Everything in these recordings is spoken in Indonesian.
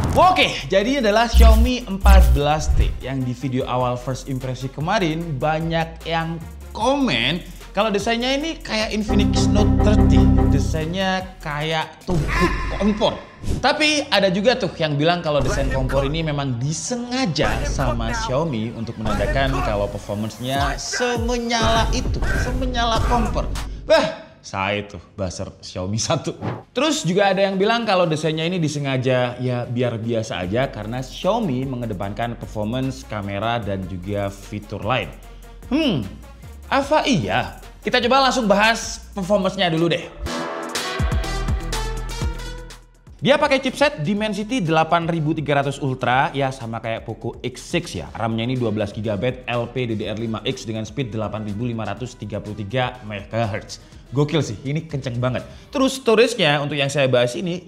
Oke, jadi adalah Xiaomi 14T yang di video awal first impresi kemarin banyak yang komen kalau desainnya ini kayak Infinix Note 30, desainnya kayak tumpuk kompor. Tapi ada juga tuh yang bilang kalau desain kompor ini memang disengaja sama Xiaomi untuk menandakan kalau performance-nya semenyala itu, semenyala kompor. Wah, saya tuh buzzer Xiaomi 1. Terus juga ada yang bilang kalau desainnya ini disengaja ya biar biasa aja karena Xiaomi mengedepankan performance, kamera, dan juga fitur lain. Apa iya? Kita coba langsung bahas performance-nya dulu deh. Dia pakai chipset Dimensity 8300 Ultra, ya sama kayak Poco X6 ya. RAM-nya ini 12GB LPDDR5X dengan speed 8533 MHz. Gokil sih, ini kenceng banget. Terus storage-nya untuk yang saya bahas ini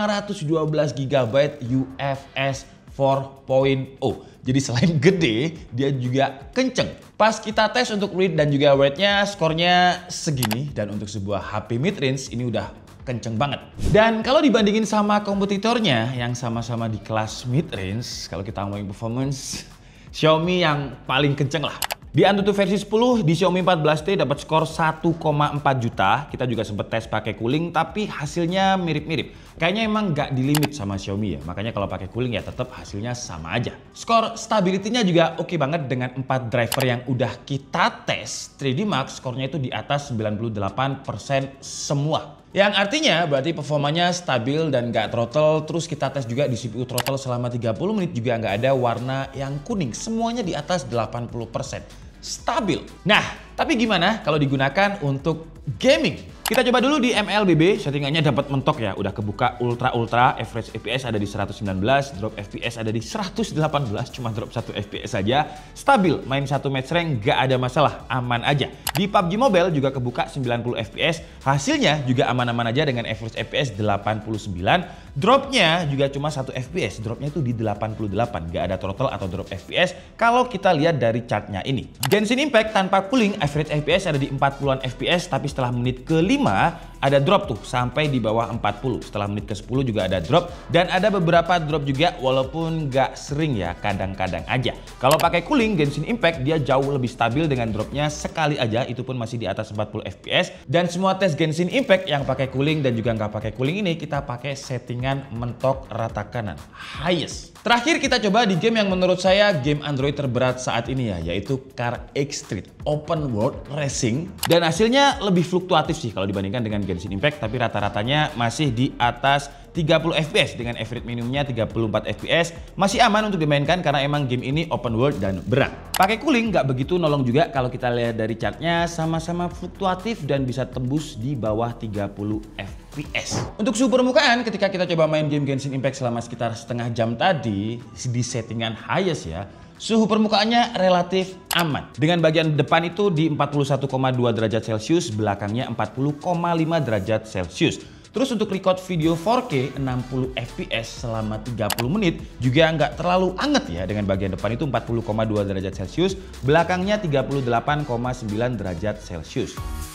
512GB UFS 4.0. Jadi selain gede, dia juga kenceng. Pas kita tes untuk read dan juga write-nya, skornya segini. Dan untuk sebuah HP mid-range ini udah kenceng banget. Dan kalau dibandingin sama kompetitornya yang sama-sama di kelas mid-range, kalau kita ngomongin performance, Xiaomi yang paling kenceng lah. Di Antutu versi 10 di Xiaomi 14T dapat skor 1,4 juta. Kita juga sempat tes pakai cooling tapi hasilnya mirip-mirip. Kayaknya emang nggak di limit sama Xiaomi ya. Makanya kalau pakai cooling ya tetap hasilnya sama aja. Skor stability-nya juga oke banget dengan 4 driver yang udah kita tes. 3D Mark skornya itu di atas 98% semua. Yang artinya berarti performanya stabil dan nggak throttle. Terus kita tes juga di CPU throttle selama 30 menit juga nggak ada warna yang kuning. Semuanya di atas 80%. Stabil. Nah, tapi gimana kalau digunakan untuk gaming? Kita coba dulu di MLBB, settingannya dapat mentok ya. Udah kebuka ultra, average FPS ada di 119, drop FPS ada di 118, cuma drop 1 FPS saja. Stabil, main 1 match rank gak ada masalah, aman aja. Di PUBG Mobile juga kebuka 90 FPS, hasilnya juga aman-aman aja dengan average FPS 89. Dropnya juga cuma 1 FPS, dropnya itu di 88, gak ada throttle atau drop FPS kalau kita lihat dari chartnya ini. Genshin Impact tanpa cooling, average FPS ada di 40-an FPS, tapi setelah menit ke-5 ada drop tuh sampai di bawah 40. Setelah menit ke-10 juga ada drop dan ada beberapa drop juga walaupun gak sering ya, kadang-kadang aja. Kalau pakai cooling Genshin Impact dia jauh lebih stabil dengan dropnya sekali aja, itu pun masih di atas 40 FPS. Dan semua tes Genshin Impact yang pakai cooling dan juga nggak pakai cooling ini kita pakai settingan mentok rata kanan, highest. Terakhir kita coba di game yang menurut saya game Android terberat saat ini ya, yaitu Car X Street Open World Racing. Dan hasilnya lebih fluktuatif sih kalau dibandingkan dengan Genshin Impact, tapi rata-ratanya masih di atas 30 FPS dengan average minimumnya 34 FPS. Masih aman untuk dimainkan karena emang game ini open world dan berat. Pakai cooling nggak begitu nolong juga kalau kita lihat dari chartnya, sama-sama fluktuatif dan bisa tembus di bawah 30 FPS. Untuk suhu permukaan ketika kita coba main game Genshin Impact selama sekitar setengah jam tadi di settingan highest ya, suhu permukaannya relatif aman. Dengan bagian depan itu di 41,2 derajat Celcius, belakangnya 40,5 derajat Celcius. Terus untuk record video 4K 60 FPS selama 30 menit juga nggak terlalu anget ya, dengan bagian depan itu 40,2 derajat Celcius, belakangnya 38,9 derajat Celcius.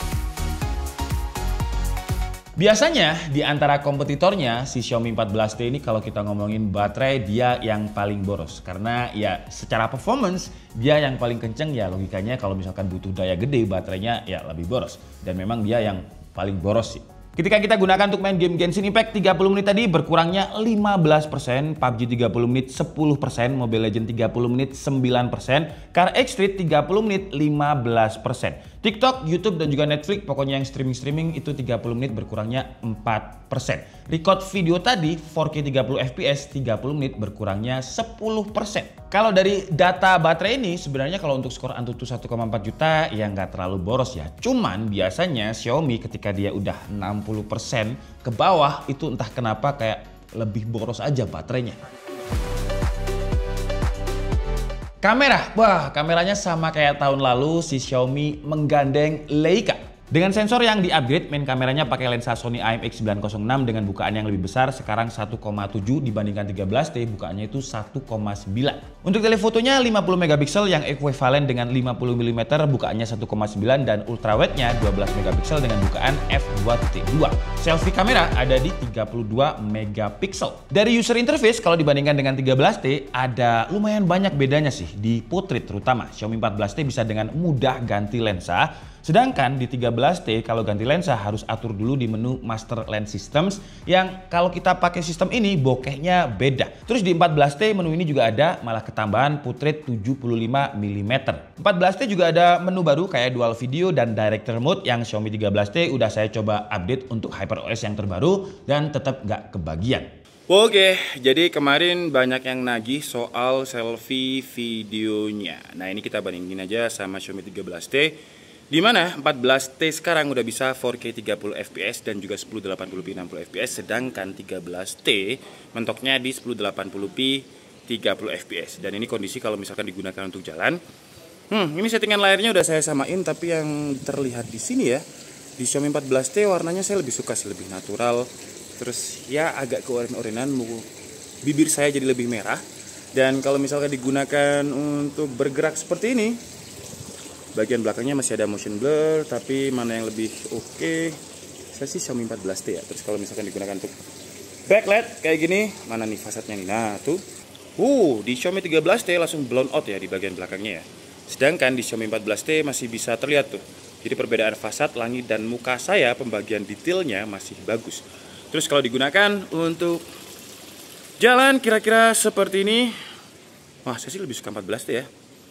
Biasanya di antara kompetitornya si Xiaomi 14T ini kalau kita ngomongin baterai dia yang paling boros. Karena ya secara performance dia yang paling kenceng ya, logikanya kalau misalkan butuh daya gede baterainya ya lebih boros. Dan memang dia yang paling boros sih. Ketika kita gunakan untuk main game Genshin Impact 30 menit tadi berkurangnya 15%, PUBG 30 menit 10%, Mobile Legends 30 menit 9%, Car X Street 30 menit 15%. TikTok, YouTube, dan juga Netflix, pokoknya yang streaming itu 30 menit berkurangnya 4%. Record video tadi 4K 30 FPS 30 menit berkurangnya 10%. Kalau dari data baterai ini sebenarnya kalau untuk skor Antutu 1,4 juta ya nggak terlalu boros ya. Cuman biasanya Xiaomi ketika dia udah 60% ke bawah itu entah kenapa kayak lebih boros aja baterainya. Kamera, wah kameranya sama kayak tahun lalu si Xiaomi menggandeng Leica. Dengan sensor yang di-upgrade, main kameranya pakai lensa Sony IMX906 dengan bukaan yang lebih besar, sekarang 1,7 dibandingkan 13T, bukaannya itu 1,9. Untuk telefotonya 50 megapiksel yang ekuivalen dengan 50 mm, bukaannya 1,9 dan ultrawide-nya 12 megapiksel dengan bukaan f2.2. Selfie kamera ada di 32 megapiksel. Dari user interface kalau dibandingkan dengan 13T ada lumayan banyak bedanya sih di portrait terutama. Xiaomi 14T bisa dengan mudah ganti lensa. Sedangkan di 13T kalau ganti lensa harus atur dulu di menu Master Lens Systems yang kalau kita pakai sistem ini bokehnya beda. Terus di 14T menu ini juga ada malah ketambahan portrait 75 mm. 14T juga ada menu baru kayak dual video dan director mode yang Xiaomi 13T udah saya coba update untuk HyperOS yang terbaru dan tetap nggak kebagian. Oke, jadi kemarin banyak yang nagih soal selfie videonya. Nah ini kita bandingin aja sama Xiaomi 13T. Di mana 14T sekarang udah bisa 4K 30 fps dan juga 1080p 60 fps, sedangkan 13T mentoknya di 1080p 30 fps. Dan ini kondisi kalau misalkan digunakan untuk jalan. Ini settingan layarnya udah saya samain, tapi yang terlihat di sini ya, di Xiaomi 14T warnanya saya lebih suka sih, lebih natural. Terus ya agak keoren-orenan, bibir saya jadi lebih merah. Dan kalau misalkan digunakan untuk bergerak seperti ini, bagian belakangnya masih ada motion blur, tapi mana yang lebih oke? Saya sih Xiaomi 14T ya. Terus kalau misalkan digunakan untuk backlight kayak gini, mana nih fasadnya nih? Nah tuh, di Xiaomi 13T langsung blown out ya di bagian belakangnya ya. Sedangkan di Xiaomi 14T masih bisa terlihat tuh. Jadi perbedaan fasad, langit dan muka saya, pembagian detailnya masih bagus. Terus kalau digunakan untuk jalan kira-kira seperti ini, wah saya sih lebih suka 14T ya.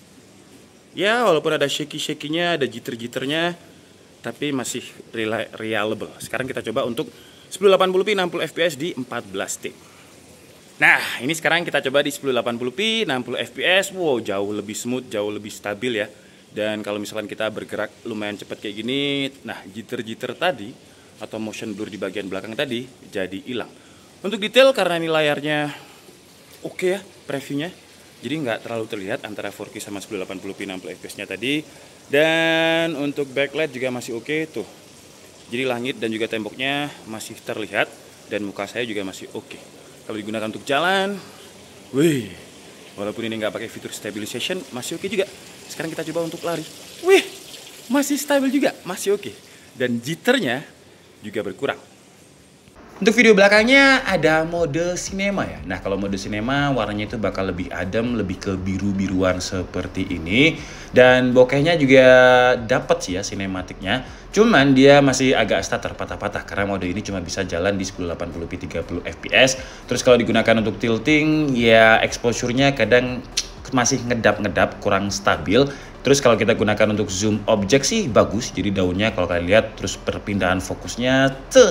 Ya walaupun ada shaky-shaky-nya, ada jitter-jitternya, tapi masih reliable. Sekarang kita coba untuk 1080p 60 fps di 14T. Nah ini sekarang kita coba di 1080p 60 fps. Wow, jauh lebih smooth, jauh lebih stabil ya. Dan kalau misalkan kita bergerak lumayan cepat kayak gini, nah jitter-jitter tadi atau motion blur di bagian belakang tadi jadi hilang. Untuk detail karena ini layarnya oke ya previewnya, jadi nggak terlalu terlihat antara 4K sama 1080p 60 fps nya tadi. Dan untuk backlight juga masih oke tuh. Jadi langit dan juga temboknya masih terlihat dan muka saya juga masih oke. Kalau digunakan untuk jalan, wih, walaupun ini nggak pakai fitur stabilization masih oke juga. Sekarang kita coba untuk lari, wih, masih stabil juga, masih oke. Dan jitternya juga berkurang. Untuk video belakangnya ada mode cinema ya. Nah kalau mode cinema warnanya itu bakal lebih adem, lebih ke biru-biruan seperti ini. Dan bokehnya juga dapat sih ya sinematiknya. Cuman dia masih agak stuck terpatah-patah karena mode ini cuma bisa jalan di 1080p 30 fps. Terus kalau digunakan untuk tilting ya exposure-nya kadang masih ngedap-ngedap, kurang stabil. Terus kalau kita gunakan untuk zoom objek sih bagus, jadi daunnya kalau kalian lihat, terus perpindahan fokusnya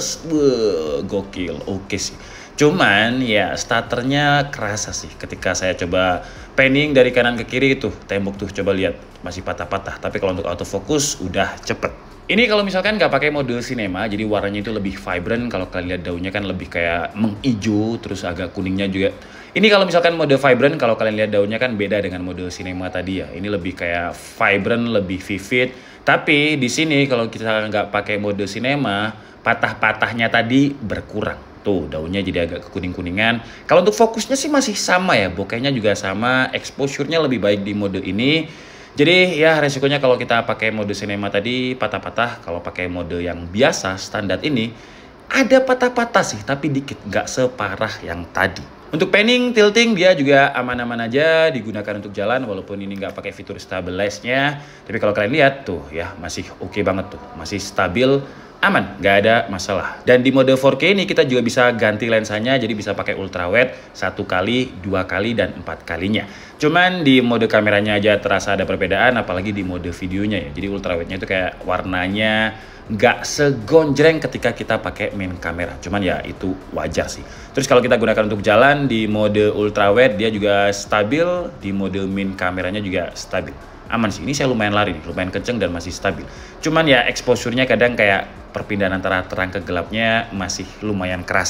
gokil, oke sih. Cuman ya starternya kerasa sih ketika saya coba panning dari kanan ke kiri itu, tembok tuh coba lihat masih patah-patah. Tapi kalau untuk autofocus udah cepet. Ini kalau misalkan nggak pakai mode cinema, jadi warnanya itu lebih vibrant. Kalau kalian lihat daunnya kan lebih kayak menghijau, terus agak kuningnya juga. Ini kalau misalkan mode vibrant, kalau kalian lihat daunnya kan beda dengan mode cinema tadi ya. Ini lebih kayak vibrant, lebih vivid. Tapi di sini kalau kita nggak pakai mode cinema, patah-patahnya tadi berkurang. Tuh daunnya jadi agak kekuning-kuningan. Kalau untuk fokusnya sih masih sama ya, bokehnya juga sama, exposure-nya lebih baik di mode ini. Jadi ya resikonya kalau kita pakai mode cinema tadi patah-patah. Kalau pakai mode yang biasa standar ini ada patah-patah sih, tapi dikit, nggak separah yang tadi. Untuk panning, tilting dia juga aman-aman aja digunakan untuk jalan walaupun ini nggak pakai fitur stabilize-nya. Tapi kalau kalian lihat tuh ya masih oke banget tuh, masih stabil, aman, nggak ada masalah. Dan di mode 4K ini kita juga bisa ganti lensanya, jadi bisa pakai ultrawide 1 kali, 2 kali, dan 4 kalinya. Cuman di mode kameranya aja terasa ada perbedaan, apalagi di mode videonya ya. Jadi ultrawide-nya itu kayak warnanya nggak segonjreng ketika kita pakai main kamera. Cuman ya itu wajar sih. Terus kalau kita gunakan untuk jalan di mode ultrawide dia juga stabil, di mode main kameranya juga stabil. Aman sih, ini saya lumayan lari nih, lumayan kenceng dan masih stabil. Cuman ya exposure-nya kadang kayak perpindahan antara terang ke gelapnya masih lumayan kerasa.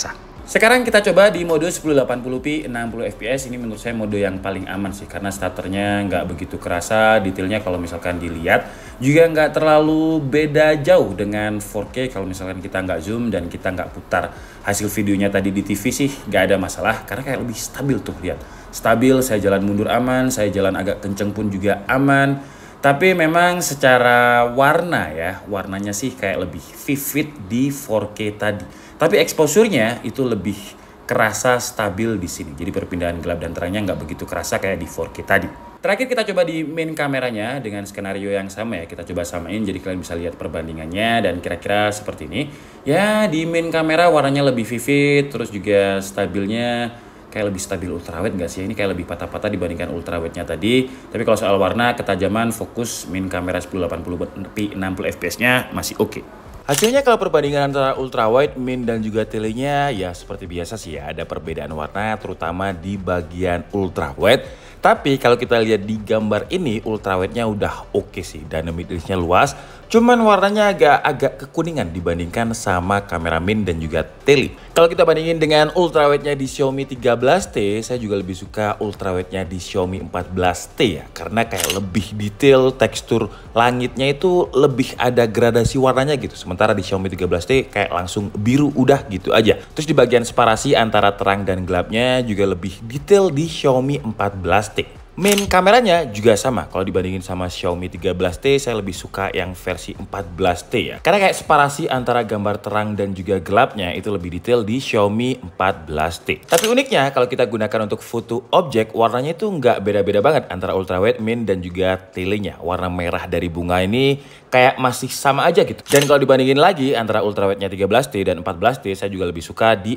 Sekarang kita coba di mode 1080p 60 fps. Ini menurut saya mode yang paling aman sih, karena stutternya nggak begitu kerasa. Detailnya kalau misalkan dilihat juga nggak terlalu beda jauh dengan 4K. Kalau misalkan kita nggak zoom dan kita nggak putar hasil videonya tadi di TV sih nggak ada masalah, karena kayak lebih stabil tuh, lihat. Stabil, saya jalan mundur aman, saya jalan agak kenceng pun juga aman. Tapi memang secara warna ya, warnanya sih kayak lebih vivid di 4K tadi. Tapi exposure-nya itu lebih kerasa stabil di sini. Jadi perpindahan gelap dan terangnya nggak begitu kerasa kayak di 4K tadi. Terakhir kita coba di main kameranya dengan skenario yang sama ya. Kita coba samain jadi kalian bisa lihat perbandingannya dan kira-kira seperti ini. Ya di main kamera warnanya lebih vivid, terus juga stabilnya kayak lebih stabil ultrawide nggak sih? Ini kayak lebih patah-patah dibandingkan ultrawide-nya tadi. Tapi kalau soal warna, ketajaman, fokus, main kamera 1080p 60 fps-nya masih oke. Hasilnya kalau perbandingan antara ultrawide, min dan juga telenya ya seperti biasa sih ya, ada perbedaan warna terutama di bagian ultrawide. Tapi kalau kita lihat di gambar ini ultrawide-nya udah oke sih, dynamic range-nya luas. Cuman warnanya agak kekuningan dibandingkan sama kamera min dan juga tele. Kalau kita bandingin dengan ultrawide-nya di Xiaomi 13T, saya juga lebih suka ultrawide-nya di Xiaomi 14T ya. Karena kayak lebih detail, tekstur langitnya itu lebih ada gradasi warnanya gitu. Sementara di Xiaomi 13T kayak langsung biru udah gitu aja. Terus di bagian separasi antara terang dan gelapnya juga lebih detail di Xiaomi 14T. Main kameranya juga sama. Kalau dibandingin sama Xiaomi 13T, saya lebih suka yang versi 14T ya. Karena kayak separasi antara gambar terang dan juga gelapnya itu lebih detail di Xiaomi 14T. Tapi uniknya kalau kita gunakan untuk foto objek, warnanya itu nggak beda-beda banget antara ultrawide, min dan juga telenya. Warna merah dari bunga ini kayak masih sama aja gitu. Dan kalau dibandingin lagi antara ultrawide-nya 13T dan 14T, saya juga lebih suka di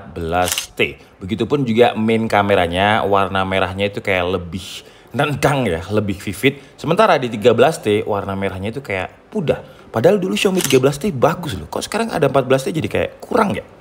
14T. Begitupun juga main kameranya, warna merahnya itu kayak lebih nendang ya, lebih vivid. Sementara di 13T warna merahnya itu kayak pudar. Padahal dulu Xiaomi 13T bagus loh. Kok sekarang ada 14T jadi kayak kurang ya?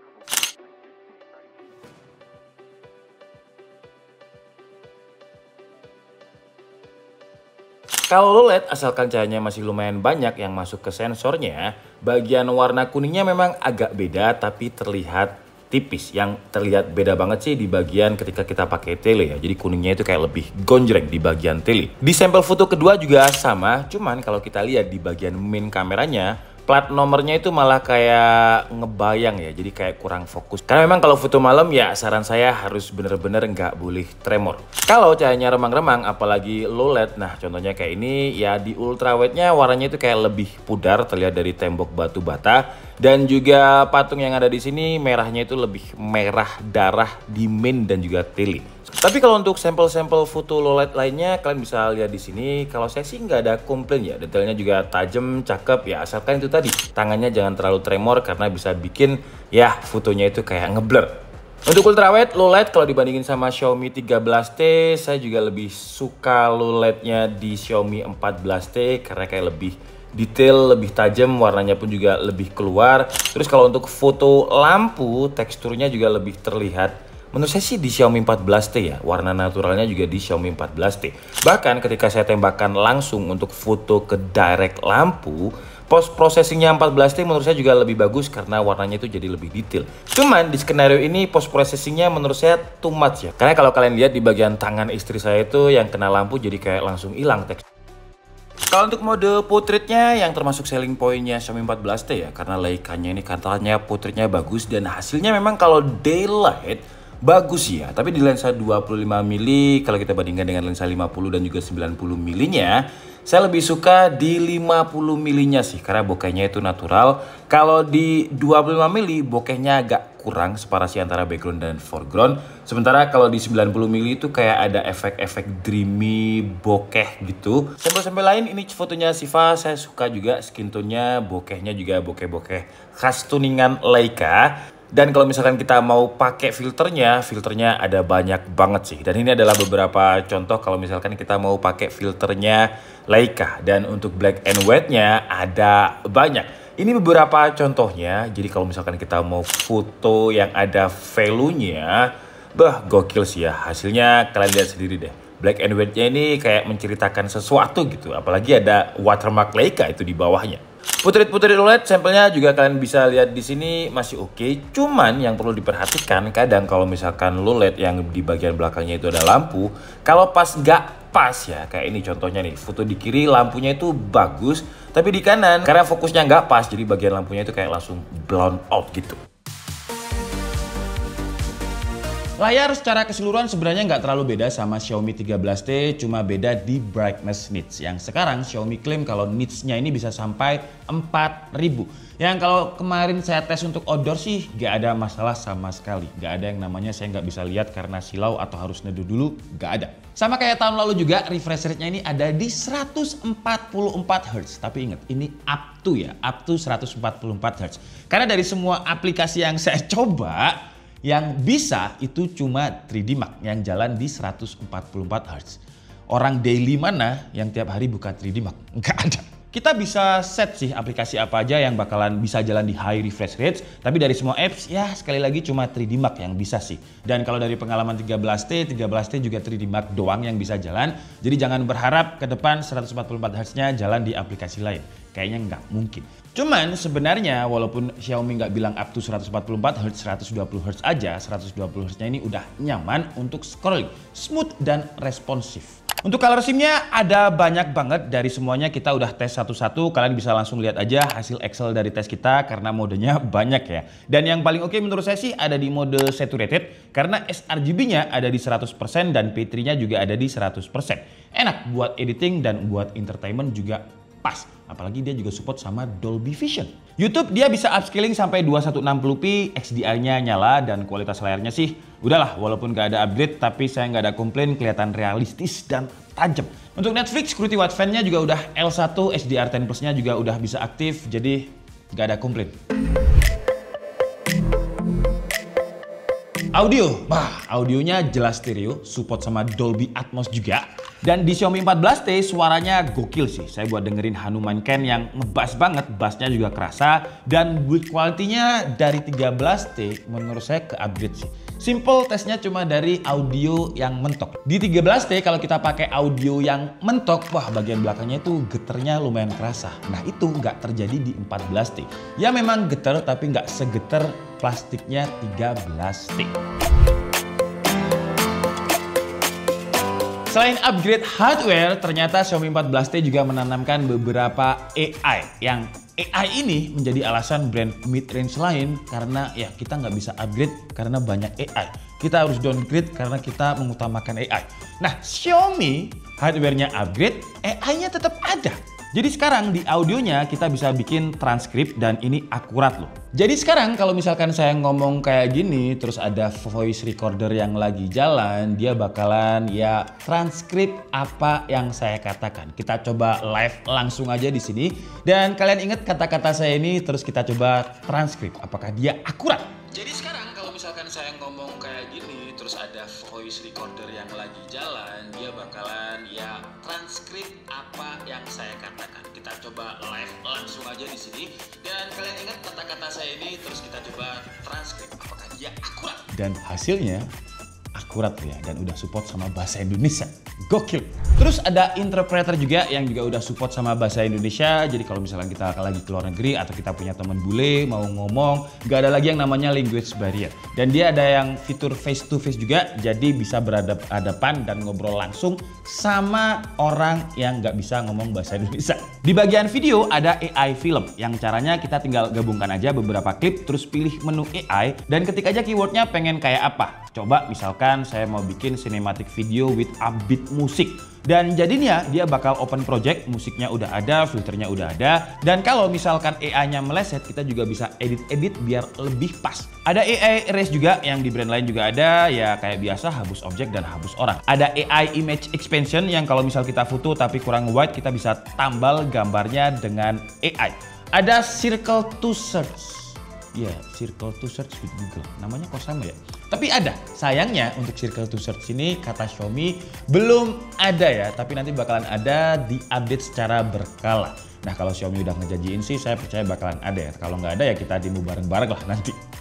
Kalau lo lihat asalkan cahayanya masih lumayan banyak yang masuk ke sensornya, bagian warna kuningnya memang agak beda tapi terlihat tipis. Yang terlihat beda banget sih di bagian ketika kita pakai tele ya. Jadi kuningnya itu kayak lebih gonjreng di bagian tele. Di sampel foto kedua juga sama, cuman kalau kita lihat di bagian main kameranya, plat nomornya itu malah kayak ngebayang ya, jadi kayak kurang fokus. Karena memang kalau foto malam ya saran saya harus bener-bener nggak boleh tremor. Kalau cahayanya remang-remang, apalagi low LED, nah contohnya kayak ini ya di ultrawide-nya warnanya itu kayak lebih pudar, terlihat dari tembok batu bata. Dan juga patung yang ada di sini merahnya itu lebih merah darah di main dan juga tele. Tapi kalau untuk sampel-sampel foto low light lainnya kalian bisa lihat di sini. Kalau saya sih nggak ada komplain ya, detailnya juga tajam, cakep ya, asalkan itu tadi tangannya jangan terlalu tremor karena bisa bikin ya fotonya itu kayak ngeblur. Untuk ultrawide low light kalau dibandingin sama Xiaomi 13T, saya juga lebih suka low lightnya di Xiaomi 14T karena kayak lebih detail, lebih tajam, warnanya pun juga lebih keluar. Terus kalau untuk foto lampu, teksturnya juga lebih terlihat. Menurut saya sih di Xiaomi 14T ya, warna naturalnya juga di Xiaomi 14T. Bahkan ketika saya tembakkan langsung untuk foto ke direct lampu, post processingnya 14T menurut saya juga lebih bagus karena warnanya itu jadi lebih detail. Cuman di skenario ini post processingnya menurut saya too much ya. Karena kalau kalian lihat di bagian tangan istri saya itu yang kena lampu jadi kayak langsung hilang tekstur. Kalau untuk mode portraitnya yang termasuk selling pointnya Xiaomi 14T ya, karena Leica-nya ini katanya portraitnya bagus dan hasilnya memang kalau daylight bagus ya, tapi di lensa 25 mili kalau kita bandingkan dengan lensa 50 dan juga 90 milinya, saya lebih suka di 50 milinya sih karena bokehnya itu natural. Kalau di 25 mili bokehnya agak kurang separasi antara background dan foreground. Sementara kalau di 90 mili itu kayak ada efek-efek dreamy bokeh gitu. Sampel-sampel lain ini fotonya Siva, saya suka juga skin tone-nya, bokehnya juga bokeh-bokeh khas tuningan Leica. Dan kalau misalkan kita mau pakai filternya ada banyak banget sih. Dan ini adalah beberapa contoh kalau misalkan kita mau pakai filternya Leica. Dan untuk black and white-nya ada banyak. Ini beberapa contohnya. Jadi kalau misalkan kita mau foto yang ada value-nya, bah gokil sih ya. Hasilnya kalian lihat sendiri deh. Black and white-nya ini kayak menceritakan sesuatu gitu. Apalagi ada watermark Leica itu di bawahnya. Putrit-putrit OLED sampelnya juga kalian bisa lihat di sini masih oke. Cuman yang perlu diperhatikan kadang kalau misalkan lo LED yang di bagian belakangnya itu ada lampu, kalau pas nggak pas ya, kayak ini contohnya nih, foto di kiri lampunya itu bagus, tapi di kanan karena fokusnya nggak pas, jadi bagian lampunya itu kayak langsung blown out gitu. Layar secara keseluruhan sebenarnya nggak terlalu beda sama Xiaomi 13T, cuma beda di brightness nits. Yang sekarang Xiaomi klaim kalau nitsnya ini bisa sampai 4000. Yang kalau kemarin saya tes untuk outdoor sih nggak ada masalah sama sekali. Nggak ada yang namanya saya nggak bisa lihat karena silau atau harus neduh dulu, nggak ada. Sama kayak tahun lalu juga, refresh rate-nya ini ada di 144 Hz. Tapi ingat, ini up to 144 Hz. Karena dari semua aplikasi yang saya coba, yang bisa itu cuma 3D Mark yang jalan di 144 Hz. Orang daily mana yang tiap hari buka 3D Mark? Nggak ada. Kita bisa set sih aplikasi apa aja yang bakalan bisa jalan di high refresh rates. Tapi dari semua apps ya sekali lagi cuma 3D Mark yang bisa sih. Dan kalau dari pengalaman 13T juga 3D Mark doang yang bisa jalan. Jadi jangan berharap ke depan 144 Hz-nya jalan di aplikasi lain. Kayaknya nggak mungkin. Cuman sebenarnya walaupun Xiaomi nggak bilang up to 144 Hz, 120 Hz aja, 120 Hz-nya ini udah nyaman untuk scrolling, smooth dan responsif. Untuk color SIM-nya ada banyak banget, dari semuanya kita udah tes satu-satu, kalian bisa langsung lihat aja hasil Excel dari tes kita karena modenya banyak ya. Dan yang paling oke menurut saya sih ada di mode saturated karena sRGB-nya ada di 100% dan P3-nya juga ada di 100%. Enak buat editing dan buat entertainment juga pas. Apalagi dia juga support sama Dolby Vision. YouTube dia bisa upscaling sampai 2160p, XDR-nya nyala dan kualitas layarnya sih udahlah walaupun gak ada upgrade tapi saya nggak ada komplain, kelihatan realistis dan tajam. Untuk Netflix, Security Width Fan-nya juga udah L1, HDR10 Plus-nya juga udah bisa aktif, jadi gak ada komplain. Audio, audionya jelas stereo, support sama Dolby Atmos juga. Dan di Xiaomi 14T suaranya gokil sih. Saya buat dengerin Hanuman Ken yang ngebass banget, bassnya juga kerasa. Dan build quality-nya dari 13T menurut saya ke-upgrade sih. Simple tesnya cuma dari audio yang mentok. Di 13T kalau kita pakai audio yang mentok, wah bagian belakangnya itu geternya lumayan kerasa. Nah itu nggak terjadi di 14T. Ya memang geter tapi nggak segeter plastiknya 13T. Selain upgrade hardware, ternyata Xiaomi 14T juga menanamkan beberapa AI. Yang AI ini menjadi alasan brand mid-range lain karena ya kita nggak bisa upgrade karena banyak AI. Kita harus downgrade karena kita mengutamakan AI. Nah, Xiaomi hardware-nya upgrade, AI-nya tetap ada. Jadi sekarang di audionya kita bisa bikin transkrip dan ini akurat loh. Jadi sekarang kalau misalkan saya ngomong kayak gini terus ada voice recorder yang lagi jalan, dia bakalan ya transkrip apa yang saya katakan. Kita coba live langsung aja di sini dan kalian ingat kata-kata saya ini terus kita coba transkrip apakah dia akurat. Jadi sekarang kalau misalkan saya ngomong kayak gini terus ada voice recorder yang lagi jalan, dia bakalan ya transkrip apa yang saya katakan. Kita coba live langsung aja di sini dan kalian ingat kata-kata saya ini terus kita coba transkrip apakah dia akurat. Dan hasilnya akurat ya dan udah support sama bahasa Indonesia. Gokil. Terus ada interpreter juga yang juga udah support sama bahasa Indonesia. Jadi kalau misalnya kita lagi ke luar negeri atau kita punya teman bule mau ngomong, gak ada lagi yang namanya language barrier. Dan dia ada yang fitur face to face juga, jadi bisa berhadapan dan ngobrol langsung sama orang yang gak bisa ngomong bahasa Indonesia. Di bagian video ada AI film yang caranya kita tinggal gabungkan aja beberapa klip terus pilih menu AI dan ketik aja keywordnya pengen kayak apa. Coba misalkan saya mau bikin cinematic video with upbeat musik. Dan jadinya dia bakal open project, musiknya udah ada, filternya udah ada. Dan kalau misalkan AI-nya meleset, kita juga bisa edit-edit biar lebih pas. Ada AI erase juga yang di brand lain juga ada, ya kayak biasa hapus objek dan hapus orang. Ada AI image expansion yang kalau misal kita foto tapi kurang wide, kita bisa tambal gambarnya dengan AI. Ada circle to search. Ya, circle to search with Google. Namanya kok sama ya? Tapi ada. Sayangnya untuk circle to search ini kata Xiaomi belum ada ya. Tapi nanti bakalan ada di update secara berkala. Nah kalau Xiaomi udah ngejanjiin sih saya percaya bakalan ada ya. Kalau nggak ada ya kita demo bareng-bareng lah nanti.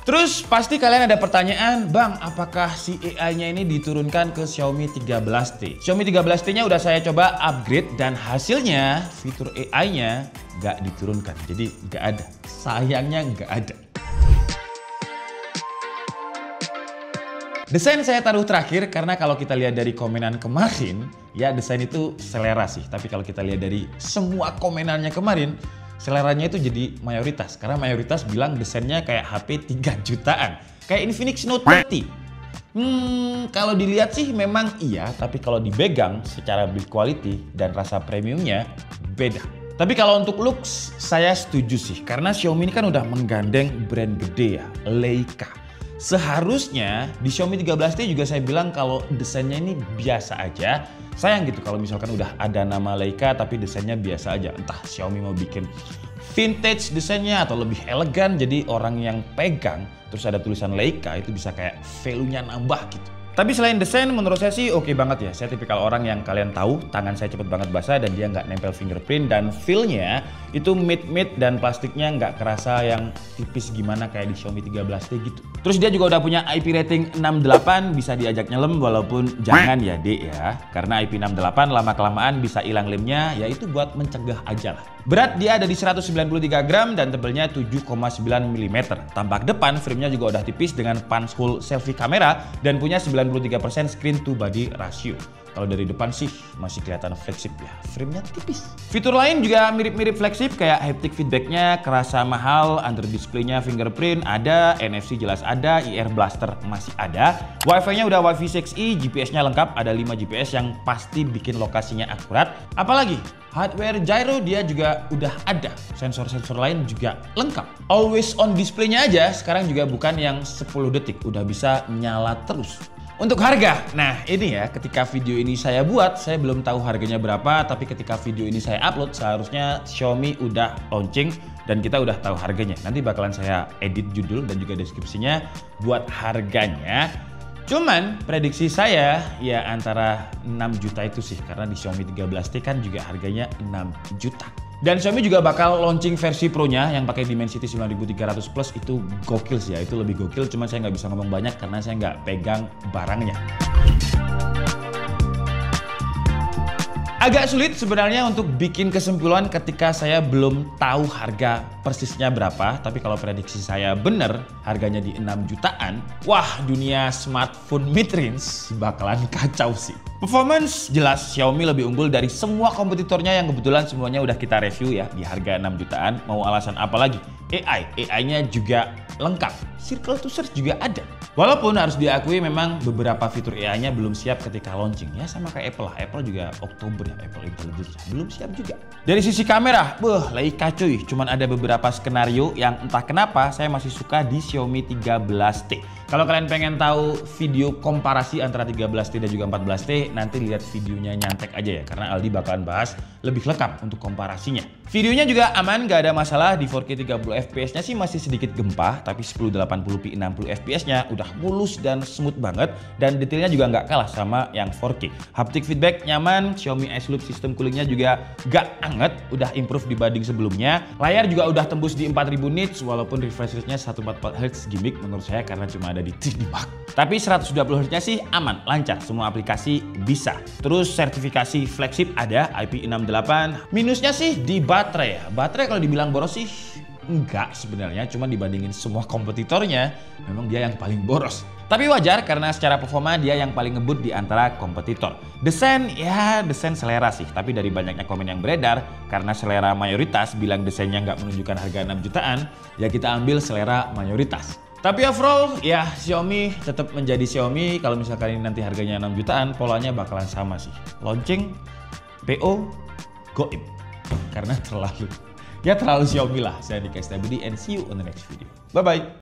Terus pasti kalian ada pertanyaan, Bang, apakah si AI-nya ini diturunkan ke Xiaomi 13T? Xiaomi 13T-nya udah saya coba upgrade dan hasilnya fitur AI-nya nggak diturunkan. Jadi nggak ada. Sayangnya nggak ada. Desain saya taruh terakhir karena kalau kita lihat dari komenan kemarin, ya desain itu selera sih. Tapi kalau kita lihat dari semua komenannya kemarin, seleranya itu jadi mayoritas. Karena mayoritas bilang desainnya kayak HP 3 jutaan. Kayak Infinix Note 30. Kalau dilihat sih memang iya, tapi kalau dipegang secara build quality dan rasa premiumnya beda. Tapi kalau untuk looks, saya setuju sih. Karena Xiaomi ini kan udah menggandeng brand gede ya, Leica. Seharusnya di Xiaomi 13T juga saya bilang kalau desainnya ini biasa aja. Sayang gitu kalau misalkan udah ada nama Leica tapi desainnya biasa aja. Entah Xiaomi mau bikin vintage desainnya atau lebih elegan, jadi orang yang pegang terus ada tulisan Leica itu bisa kayak value-nya nambah gitu. Tapi selain desain menurut saya sih oke banget ya. Saya tipikal orang yang kalian tahu tangan saya cepet banget basah dan dia nggak nempel fingerprint, dan feel-nya itu mid dan plastiknya nggak kerasa yang tipis gimana kayak di Xiaomi 13T gitu. Terus dia juga udah punya IP rating 68, bisa diajak nyelam walaupun jangan ya Dek ya. Karena IP 68 lama-kelamaan bisa hilang lemnya, ya itu buat mencegah aja lah. Berat dia ada di 193 gram dan tebelnya 7,9 mm. Tampak depan frame-nya juga udah tipis dengan punch hole selfie kamera dan punya 93% screen to body ratio. Kalau dari depan sih masih kelihatan flagship ya, frame-nya tipis. Fitur lain juga mirip-mirip flagship kayak haptic feedback-nya kerasa mahal, under display-nya fingerprint ada, NFC jelas ada, IR blaster masih ada. Wi-Fi-nya udah Wi-Fi 6E, GPS-nya lengkap, ada 5 GPS yang pasti bikin lokasinya akurat. Apalagi hardware gyro dia juga udah ada, sensor-sensor lain juga lengkap. Always on display-nya aja sekarang juga bukan yang 10 detik, udah bisa nyala terus. Untuk harga, nah ini ya ketika video ini saya buat, saya belum tahu harganya berapa, tapi ketika video ini saya upload seharusnya Xiaomi udah launching dan kita udah tahu harganya. Nanti bakalan saya edit judul dan juga deskripsinya buat harganya. Cuman prediksi saya ya antara 6 juta itu sih, karena di Xiaomi 13T kan juga harganya 6 juta. Dan Xiaomi juga bakal launching versi Pro-nya yang pakai Dimensity 9300 Plus, itu gokil sih ya, itu lebih gokil. Cuman saya nggak bisa ngomong banyak karena saya nggak pegang barangnya. Agak sulit sebenarnya untuk bikin kesimpulan ketika saya belum tahu harga persisnya berapa. Tapi kalau prediksi saya bener, harganya di 6 jutaan. Wah, dunia smartphone mid-range bakalan kacau sih. Performance jelas Xiaomi lebih unggul dari semua kompetitornya yang kebetulan semuanya udah kita review ya di harga 6 jutaan. Mau alasan apa lagi? AI-nya juga lengkap. Circle to search juga ada. Walaupun harus diakui memang beberapa fitur AI-nya belum siap ketika launching. Ya sama kayak Apple lah. Apple juga Oktober ya, Apple Intelligence belum siap juga. Dari sisi kamera, Leica cuy. Cuman ada beberapa skenario yang entah kenapa saya masih suka di Xiaomi 13T. Kalau kalian pengen tahu video komparasi antara 13T dan juga 14T, nanti lihat videonya nyantek aja ya. Karena Aldi bakalan bahas lebih lengkap untuk komparasinya. Videonya juga aman, gak ada masalah. Di 4K 30 fps-nya sih masih sedikit gempa, tapi 1080p 60 fps-nya udah mulus dan smooth banget, dan detailnya juga nggak kalah sama yang 4K. Haptic feedback nyaman, Xiaomi Ice Loop sistem coolingnya juga gak anget, udah improve dibanding sebelumnya. Layar juga udah tembus di 4000 nits, walaupun refresh rate-nya 144Hz gimmick menurut saya karena cuma ada di 3D Mark. Tapi 120Hz-nya sih aman, lancar, semua aplikasi bisa. Terus sertifikasi flagship ada, IP68. Minusnya sih di baterai ya. Baterai kalau dibilang boros sih enggak sebenarnya, cuma dibandingin semua kompetitornya memang dia yang paling boros. Tapi wajar karena secara performa dia yang paling ngebut di antara kompetitor. Desain ya desain selera sih, tapi dari banyaknya komen yang beredar karena selera mayoritas bilang desainnya nggak menunjukkan harga 6 jutaan, ya kita ambil selera mayoritas. Tapi overall ya Xiaomi tetap menjadi Xiaomi. Kalau misalkan ini nanti harganya 6 jutaan, polanya bakalan sama sih. Launching, PO, goib. Karena terlalu Xiaomi lah. Saya Dika Setiabudi and see you on the next video. Bye-bye.